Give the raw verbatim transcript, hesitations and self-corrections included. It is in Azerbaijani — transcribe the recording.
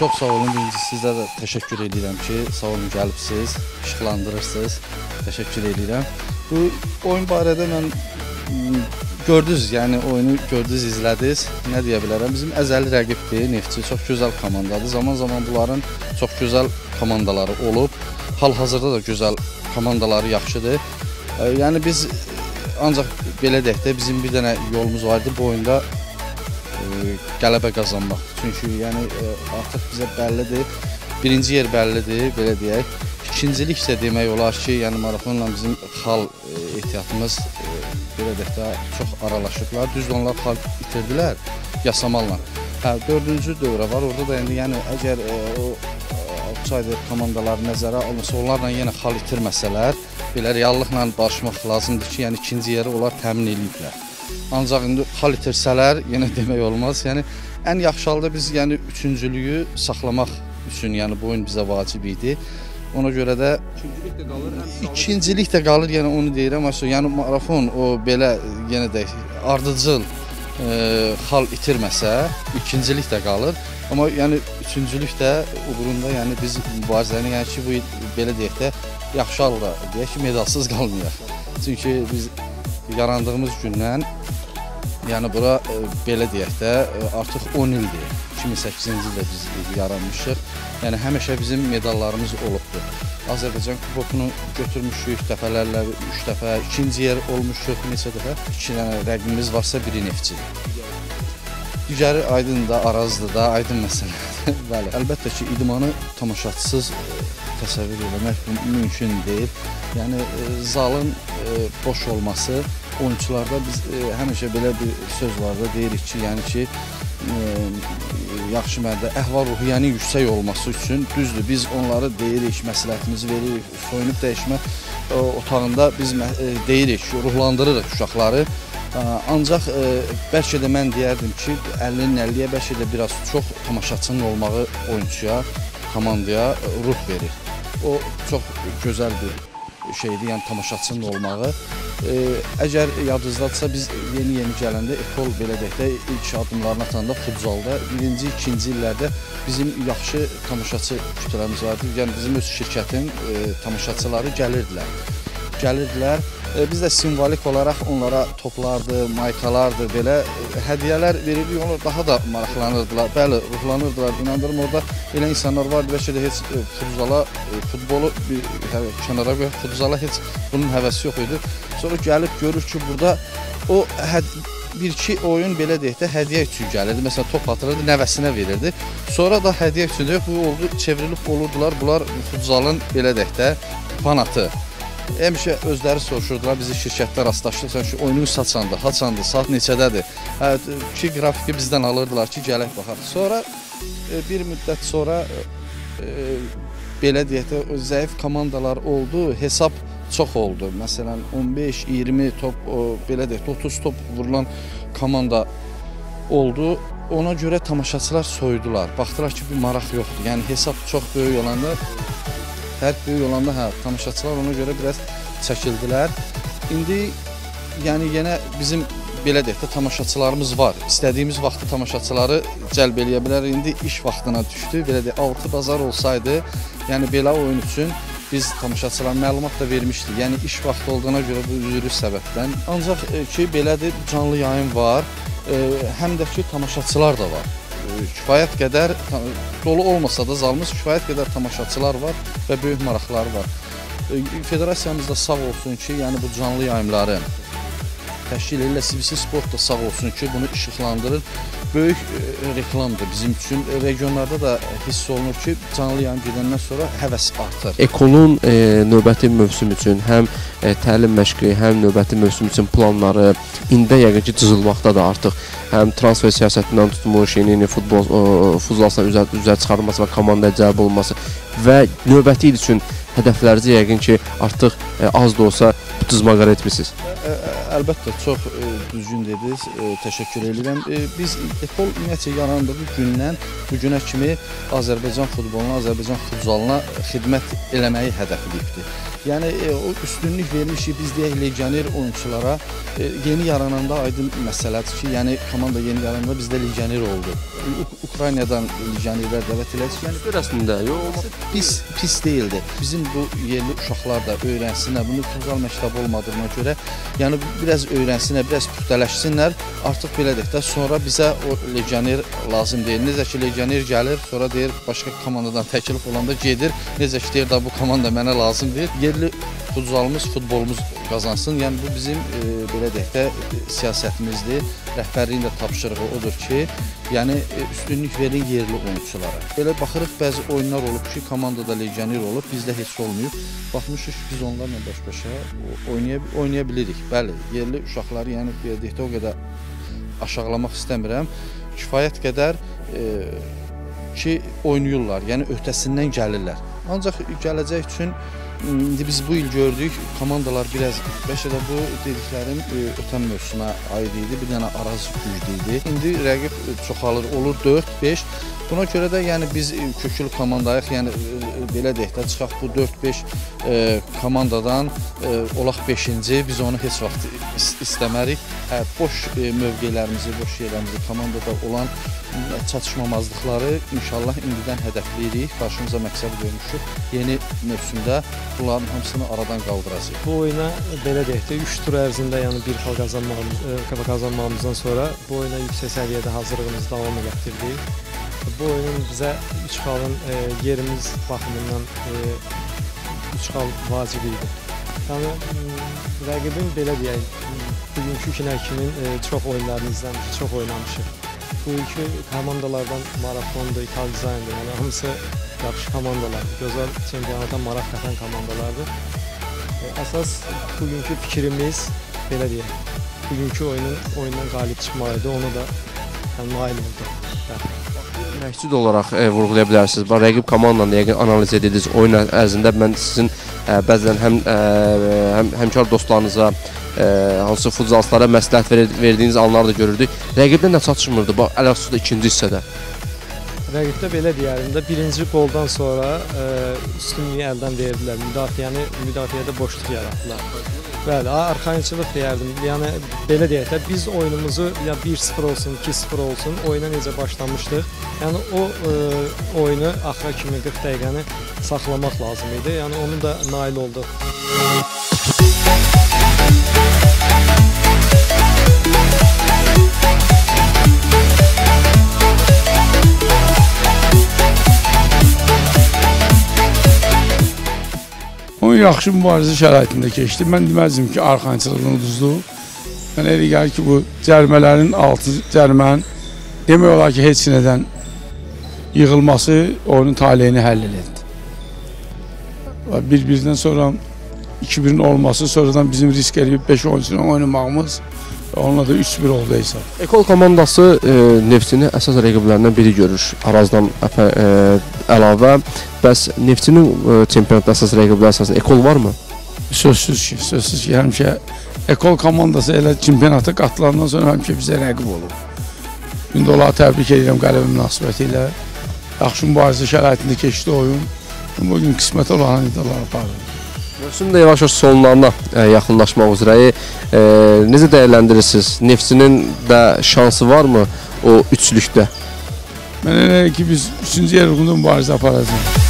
Çox sağ olun, birinci sizə də təşəkkür edirəm ki, sağ olun gəlibsiniz, işıqlandırırsınız, təşəkkür edirəm. Bu oyun barədə mən gördünüz, yəni oyunu gördünüz, izlədiniz, nə deyə bilərəm, bizim əzəli rəqibdir, Neftçi çox gözəl komandadır, zaman zaman bunların çox gözəl komandaları olub, hal-hazırda da gözəl komandaları yaxşıdır. Yəni biz ancaq belə deyək də, bizim bir dənə yolumuz vardı bu oyunda, qələbə qazanmaq. Çünki yəni artıq bizə bəllidir, birinci yer bəllidir, belə deyək. İkincilik isə demək olar ki, yəni marafonla bizim xal ehtiyatımız belə deyək də çox aralaşıblar. Düzdür, onlar xal itirdilər yasamalla. Hə, dördüncü dövrə var, orada da indi yəni əgər o outsider komandaları nəzərə alınsa, onlarla yenə xal itirməsələr, belə reallıqla barışmaq lazımdır ki, yəni ikinci yeri onlar təmin ediblər. Ancaq indi xal itirsələr, yenə demək olmaz. Yəni ən yaxşı halda biz yəni üçüncülüyü saxlamaq üçün, yəni bu oyun bizə vacib idi. Ona görə də ikincilik də qalır, ikincilik də qalır, yəni onu deyirəm. Yəni marafon o belə yenə də ardıcıl e, xal itirməsə, ikincilik də qalır. Amma yəni üçüncülük də uğrunda yəni biz mübarizəni, yəni ki bu belə deyək də yaxşı halda deyək ki medalsız qalmayaq. Çünki biz yarandığımız gündən yəni bura e, belə deyək də e, artıq on ildir. iki min səkkizinci ildə biz yaranmışıq. Yəni həmişə bizim medallarımız olubdur. Azərbaycan kubokunu götürmüşük dəfələrlə, üç dəfə, ikinci yer olmuşuq, neçə dəfə. İki dənə rəqibimiz varsa biri Neftçidir. Digəri Aydındır, Arazdır da, Aydın məsələdir. Bəli, əlbəttə ki, idmanı tamaşaçısız e, təsəvvür eləmək mümkün deyil. Yəni e, zalın e, boş olması, oyunçularda biz e, həmişə belə bir söz var da deyirik ki, yəni ki e, yaxşı məndə əhval-ruhiyyənin yüksək olması üçün düzdür, biz onları deyirik, məsləhətimizi veririk, soyunub dəyişmə e, otağında biz e, deyirik, ruhlandırırıq uşaqları. E, ancaq e, bəlkə də mən deyərdim ki, əlinin əlliyə bəlkə də biraz çox tamaşaçının olmağı oyunçuya, komandaya ruh verir. O çox gözəl bir şeydir, yəni tamaşaçının olmağı. E, əgər yadınızdadırsa, biz yeni-yeni gələndə ekol belə deyək də ilk adımlarını atanda futzalda birinci, ikinci illərdə bizim yaxşı tamaşaçı kütləmiz vardı. Yəni bizim öz şirkətin e, tamaşaçıları gəlirdilər. Gəlirdilər. E, biz də simvolik olaraq onlara toplardı, maykalardı, belə e, hədiyyələr verirdik, onlar daha da maraqlanırdılar. Bəli, ruhlanırdılar, inandırım orada elə insanlar vardı, bəlkə də heç e, futzala, e, futbolu bir hə, kənara qoyaq, futzala heç bunun həvəsi yox idi. Sonra gəlib görür ki, burada o bir-iki oyun belə deyək də hədiyyə üçün gəlirdi. Məsələn, top atırırdı, nəvəsinə verirdi. Sonra da hədiyyə üçün deyək, bu oldu, çevrilib olurdular, bunlar futzalın belə deyək də fanatı. Həmişə özləri soruşurdular, bizi şirkətlər rastlaşdıq, sən şu oyunu saçandı, haçandı, saat neçədədir. Hə, ki, qrafiki bizdən alırdılar ki, gələk baxaq. Sonra e, bir müddət sonra e, belə deyək də zəif komandalar oldu, hesab çox oldu. Məsələn, on beş iyirmi top, o, belə deyək, otuz top vurulan komanda oldu. Ona görə tamaşaçılar soydular. Baxdılar ki, bir maraq yoxdur. Yəni hesab çox böyük olanda, fərq böyük olanda, hə, tamaşaçılar ona görə biraz çəkildilər. İndi yəni yenə bizim belə deyək də tamaşaçılarımız var. İstədiyimiz vaxtı tamaşaçıları cəlb eləyə bilər. İndi iş vaxtına düşdü. Belə deyək, altı bazar olsaydı, yəni belə oyun üçün biz tamaşaçılara məlumat da vermişdik. Yəni iş vaxtı olduğuna görə bu üzürü səbəbdən. Ancaq e, ki, belədir, canlı yayın var, e, həm də ki, tamaşaçılar da var. E, kifayət qədər, dolu olmasa da zalımız, kifayət qədər tamaşaçılar var və böyük maraqları var. E, Federasiyamız da sağ olsun ki, yəni bu canlı yayımları təşkil edirlər, C B C Sport da sağ olsun ki, bunu işıqlandırır. Böyük e, reklamdır bizim üçün. Regionlarda da hiss olunur ki, canlı yayım gedəndən sonra həvəs artır. Ekolun e, növbəti mövsüm üçün həm e, təlim məşqi, həm növbəti mövsüm üçün planları indi yəqin ki, cızılmaqda da artıq. Həm transfer siyasətindən tutmuş, yeni-yeni futbol, futzalsına üzə, üzə çıxarılması və komandaya cəlb olunması və növbəti il üçün hədəflərinizi yəqin ki, artıq e, az da olsa cızmaqar etmişsiniz. Əlbəttə, çox e, düzgün dediniz, e, təşəkkür edirəm. E, biz ekol ümumiyyətcə yarandığı gündən bu günə kimi Azərbaycan futboluna, Azərbaycan futzalına xidmət eləməyi hədəfləyibdir. Yəni e, o üstünlük vermişik biz deyək legioner oyunçulara. E, yeni yarananda aydın məsələdir ki, yəni komanda yeni yarananda bizdə legioner oldu. Uk Ukraynadan legionerlər dəvət elədik. Yəni Görəsində yox. pis pis deyildi. Bizim bu yerli uşaqlar da öyrənsinlər. Bunu futsal məktəbi olmadığına görə, yəni biraz öyrənsinlər, biraz puxtələşsinlər. Artıq belə deyək də, sonra bizə o legioner lazım deyil. Necə ki legioner gəlir, sonra deyir başqa komandadan təklif olanda gedir. Necə ki deyir da bu komanda mənə lazım deyil. Yerli futsalımız, futbolumuz qazansın. Yəni bu bizim e, belə deyək də siyasətimizdir. Rəhbərliyin də tapşırığı odur ki, yəni e, üstünlük verin yerli oyunçulara. Belə baxırıq bəzi oyunlar olub ki, komandada legioner olub, bizdə heç olmayıb. Baxmışıq ki, biz onlarla baş-başa oynaya oynaya bilirik. Bəli, yerli uşaqları yəni belə deyək də o qədər aşağılamaq istəmirəm. Kifayət qədər e, ki oynayırlar, yəni öhdəsindən gəlirlər. Ancaq gələcək üçün İndi biz bu il gördük, komandalar biraz, bəlkə də bu dediklərim ötən mövsümə aid idi, bir dənə Araz güclü idi. İndi rəqib çoxalır, olur dörd beş. Buna görə də yəni biz köklü komandayıq, yəni belə deyək də çıxaq bu dörd beş e, komandadan e, olaq beşinci, biz onu heç vaxt istəmərik. Hə, boş e, mövqelərimizi, boş yerlərimizi, komandada olan çatışmamazlıqları inşallah indidən hədəfləyirik, qarşımıza məqsəd qoymuşuq. Yeni mövsümdə bunların hamısını aradan qaldıracağıq. Bu oyuna belə deyək də üç tur ərzində, yəni bir xal qazanmağımız, qazanmağımızdan sonra bu oyuna yüksək səviyyədə hazırlığımızı davam etdirdik. Bu oyunun bizə üç xalın e, yerimiz baxımından e, üç xal vacib idi. Yəni rəqibin belə deyək, bugünkü kinəkinin e, çox oyunlarını izləmişik, çox oynamışıq. Bu iki komandalardan Marafondur, İtal Dizayndır, yəni hamısı yaxşı komandalar, gözəl çempionata maraq qatan komandalardır. E, əsas bugünkü fikrimiz belə deyək, bugünkü oyunun oyundan qalib çıxmalıydı, onu da yəni, nail oldu. Məhdud olaraq e, vurğulaya bilərsiniz. Bax, rəqib komandanı yəqin analiz edirdiniz. Oyun ərzində mən sizin e, bəzən həm e, həm həmkar dostlarınıza, e, hansı futsalçılara məsləhət ver, verdiyiniz anları da görürdük. Rəqibdə nə çatışmırdı? Bax, ələxüsus ikinci hissədə. Rəqibdə belə deyərim də, birinci qoldan sonra e, üstünlüyü əldən verdilər. Müdafiəni, müdafiədə boşluq yaratdılar. Bəli, arxayınçılıq deyərdim. Yəni belə deyək də, biz oyunumuzu ya bir sıfır olsun, iki sıfır olsun, oyuna necə başlamışdıq. Yəni o e, oyunu axıra kimi qırx dəqiqəni saxlamaq lazım idi. Yəni onu da nail olduq. Oyun yaxşı mübarizə şəraitində keçdi. Mən deməzdim ki, arxayınçılığın uduzdu. Mən elə gəlir ki, bu cərimələrin altı cərimənin demək olar ki, heç nədən yığılması oyunun taleyini həll edildi. Bir-birindən sonra iki birin olması, sonradan bizim risk edib beş oyuncuyla oynamağımız, onunla da üç bir oldu hesab. Ekol komandası e, Neftçini əsas rəqiblərindən biri görür. Arazdan əpə, e, əlavə. Bəs Neftçinin e, çempionatda əsas rəqibləri əsasında Ekol varmı? Sözsüz ki, sözsüz ki, həmişə Ekol komandası elə çempionata qatılandan sonra həmişə bizə rəqib olub. İndi onları təbrik edirəm qələbə münasibəti ilə. Yaxşı mübarizə şəraitində keçdi oyun. Bugün qismət olan idalar aparır. Mövsüm də yavaş-yavaş sonlarına e, yaxınlaşmaq üzrəyi. E, necə dəyərləndirirsiniz? Neftçinin də şansı varmı o üçlükdə? Mən elə ki, biz üçüncü yer uğrunda mübarizə aparacağıq.